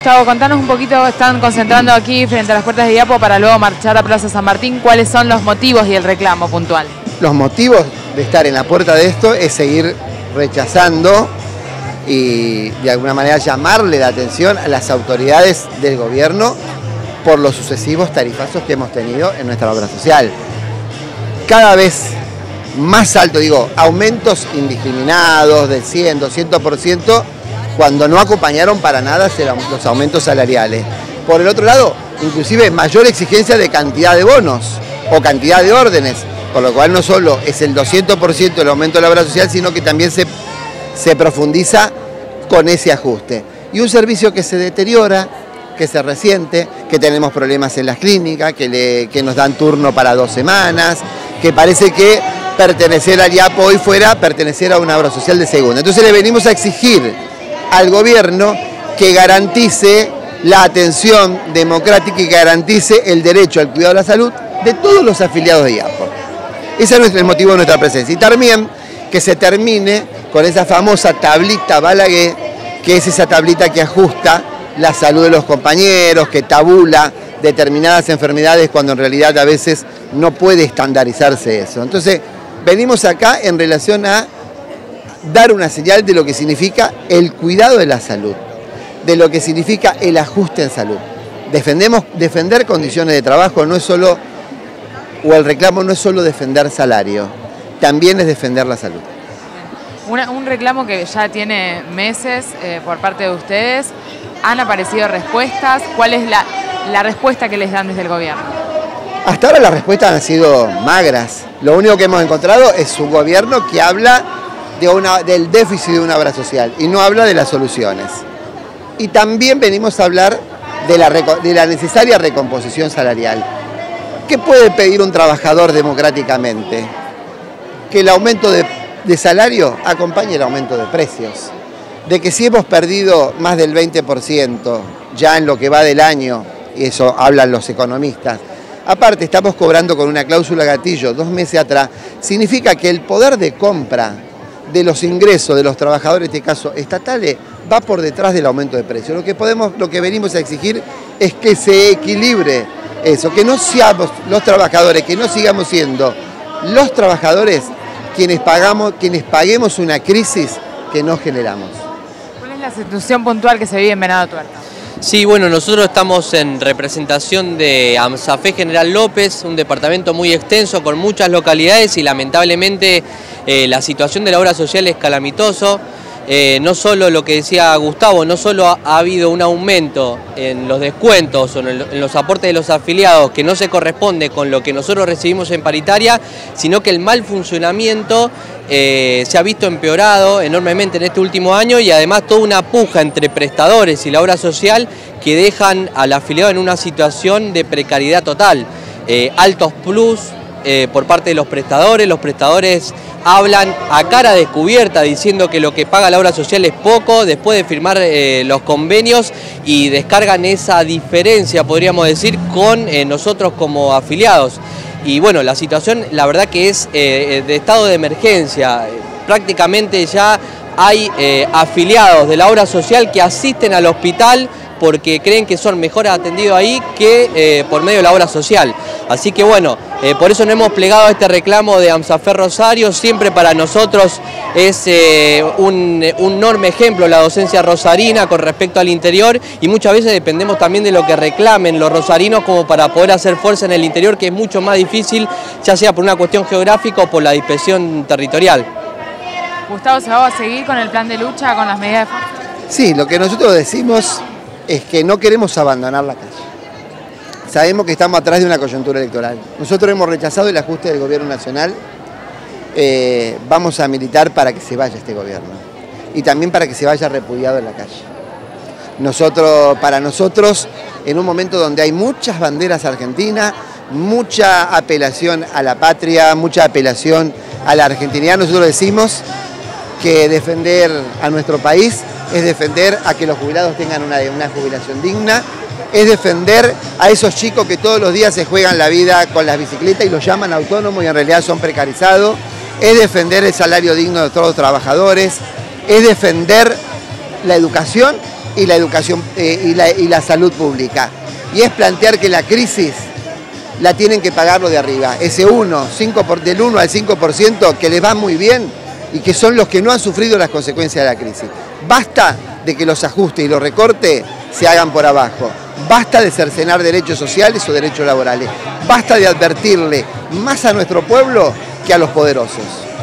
Gustavo, contanos un poquito, están concentrando aquí frente a las puertas de IAPO para luego marchar a Plaza San Martín. ¿Cuáles son los motivos y el reclamo puntual? Los motivos de estar en la puerta de esto es seguir rechazando y de alguna manera llamarle la atención a las autoridades del gobierno por los sucesivos tarifazos que hemos tenido en nuestra obra social. Cada vez más alto, digo, aumentos indiscriminados del 100, 200%, cuando no acompañaron para nada los aumentos salariales. Por el otro lado, inclusive mayor exigencia de cantidad de bonos o cantidad de órdenes, por lo cual no solo es el 200% el aumento de la obra social, sino que también se profundiza con ese ajuste. Y un servicio que se deteriora, que se resiente, que tenemos problemas en las clínicas, que nos dan turno para 2 semanas, que parece que pertenecer al IAPO hoy fuera pertenecer a una obra social de segunda. Entonces le venimos a exigir al gobierno que garantice la atención democrática y garantice el derecho al cuidado de la salud de todos los afiliados de IAPO. Ese es el motivo de nuestra presencia. Y también que se termine con esa famosa tablita Balaguer, que es esa tablita que ajusta la salud de los compañeros, que tabula determinadas enfermedades cuando en realidad a veces no puede estandarizarse eso. Entonces, venimos acá en relación a dar una señal de lo que significa el cuidado de la salud, de lo que significa el ajuste en salud. Defender condiciones de trabajo no es solo, o el reclamo no es solo defender salario, también es defender la salud. Un reclamo que ya tiene meses por parte de ustedes. ¿Han aparecido respuestas? ¿Cuál es la respuesta que les dan desde el gobierno? Hasta ahora las respuestas han sido magras. Lo único que hemos encontrado es un gobierno que habla del déficit de una obra social y no habla de las soluciones. Y también venimos a hablar de la necesaria recomposición salarial. ¿Qué puede pedir un trabajador democráticamente? Que el aumento de salario acompañe el aumento de precios. De que si hemos perdido más del 20% ya en lo que va del año, y eso hablan los economistas, aparte estamos cobrando con una cláusula gatillo 2 meses atrás, significa que el poder de compra de los ingresos de los trabajadores, en este caso estatales, va por detrás del aumento de precios. Lo que venimos a exigir es que se equilibre eso, que no seamos los trabajadores, que no sigamos siendo los trabajadores quienes paguemos una crisis que no generamos. ¿Cuál es la situación puntual que se vive en Venado Tuerto? Sí, bueno, nosotros estamos en representación de AMSAFE General López, un departamento muy extenso con muchas localidades y lamentablemente la situación de la obra social es calamitoso. No solo lo que decía Gustavo, no solo ha habido un aumento en los descuentos o en los aportes de los afiliados que no se corresponde con lo que nosotros recibimos en paritaria, sino que el mal funcionamiento se ha visto empeorado enormemente en este último año y además toda una puja entre prestadores y la obra social que dejan al afiliado en una situación de precariedad total. Altos plus por parte de los prestadores hablan a cara descubierta diciendo que lo que paga la obra social es poco después de firmar los convenios y descargan esa diferencia, podríamos decir, con nosotros como afiliados. Y bueno, la situación la verdad que es de estado de emergencia. Prácticamente ya hay afiliados de la obra social que asisten al hospital porque creen que son mejor atendidos ahí que por medio de la obra social. Así que bueno, por eso nos hemos plegado a este reclamo de AMSAFE Rosario. Siempre para nosotros es un enorme ejemplo la docencia rosarina con respecto al interior y muchas veces dependemos también de lo que reclamen los rosarinos como para poder hacer fuerza en el interior, que es mucho más difícil, ya sea por una cuestión geográfica o por la dispersión territorial. Gustavo, ¿se va a seguir con el plan de lucha, con las medidas de fuerza? Sí, lo que nosotros decimos es que no queremos abandonar la calle. Sabemos que estamos atrás de una coyuntura electoral. Nosotros hemos rechazado el ajuste del gobierno nacional. Vamos a militar para que se vaya este gobierno y también para que se vaya repudiado en la calle. Para nosotros, en un momento donde hay muchas banderas argentinas, mucha apelación a la patria, mucha apelación a la argentinidad, nosotros decimos que defender a nuestro país es defender a que los jubilados tengan una jubilación digna, es defender a esos chicos que todos los días se juegan la vida con las bicicletas y los llaman autónomos y en realidad son precarizados, es defender el salario digno de todos los trabajadores, es defender la educación y la educación y la salud pública. Y es plantear que la crisis la tienen que pagar los de arriba. Ese del 1 al 5% que les va muy bien y que son los que no han sufrido las consecuencias de la crisis. Basta de que los ajustes y los recortes se hagan por abajo. Basta de cercenar derechos sociales o derechos laborales. Basta de advertirle más a nuestro pueblo que a los poderosos.